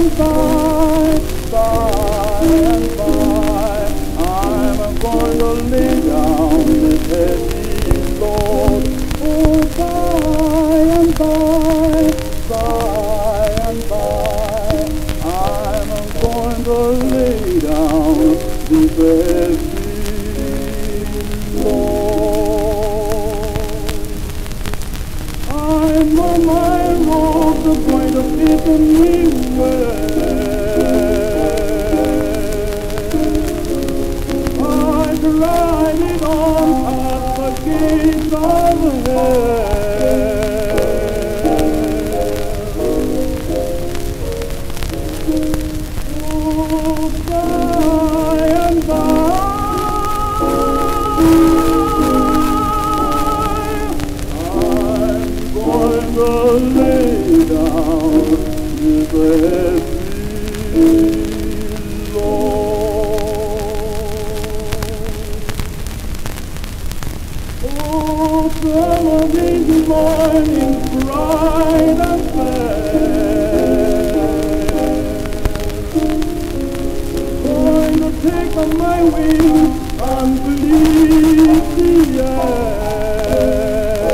and by, by and by, I'm going to lay down this heavy load. Oh, by and by, by and by, I'm going to lay down this heavy load. I know my roads are going to fit me well. I ride it on past the gates of hell. Oh, by and by, I'm going to lay down this heavy load. Oh, some of these mornings bright and fair, going to take on my wings and bleed the air.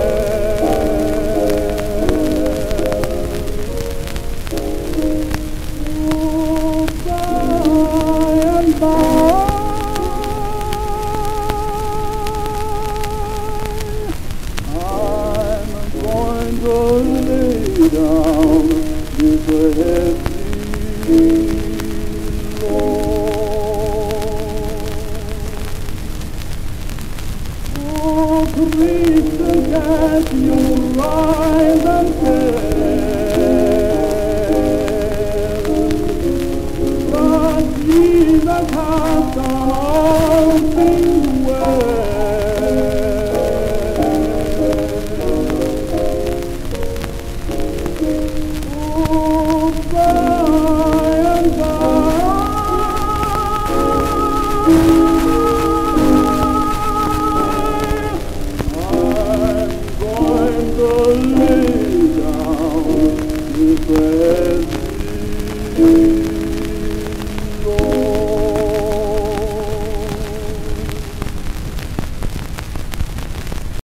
Oh, by and by, I'm going to lay down this heavy load. Oh, Christian, as you rise and fall, but Jesus has done all things.